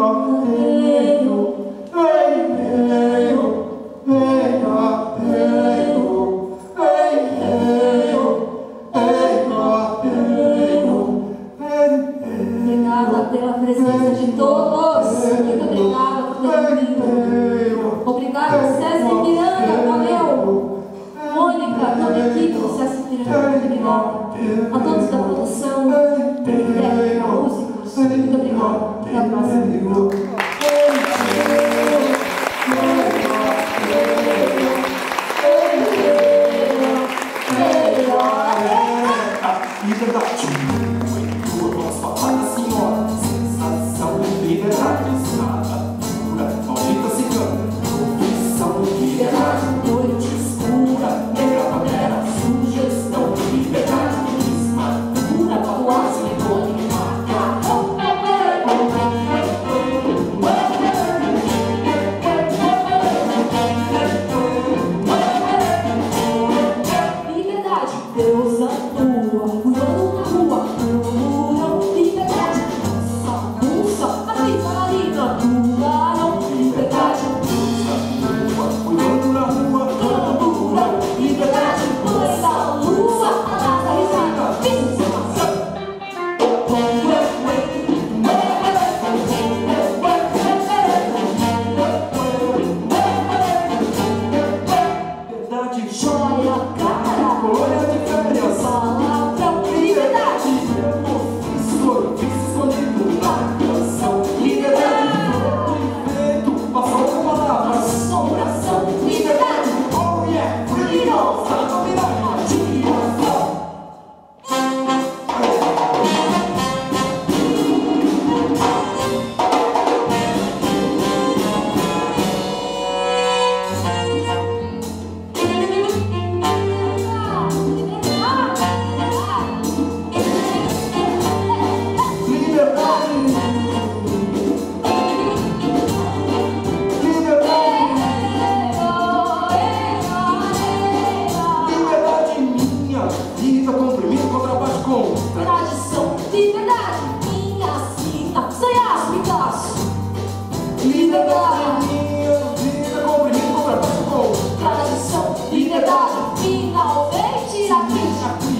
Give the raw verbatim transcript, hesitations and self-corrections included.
Obrigada pela presença de todos. Muito obrigada por terem vindo. Obrigada, César Miranda. Valeu. Mônica, toda a equipe do César Miranda. Muito obrigada. A todos da produção, técnica, músicos. Muito obrigada. Até a próxima. Deus atua, voando na rua, murmuram, liberdade, pulsa, pulsa, a vitalina, tubarão, liberdade, pulsa, voando na rua, murmuram, liberdade, pulsa, a lua, a nada risada, pizza. Verdade, joia, cara, olha de palavra, liberdade, ofício, escondido na canção, liberdade, vento, passou a palavra, assombração, liberdade, oh yeah, freedom, a novidade, direção. Vida, comprimento, contrabaixo com tradição, liberdade, minha cita, sem as Picasso. Liberdade, minha vida, comprimento, contrabaixo com tradição, liberdade, finalmente aqui.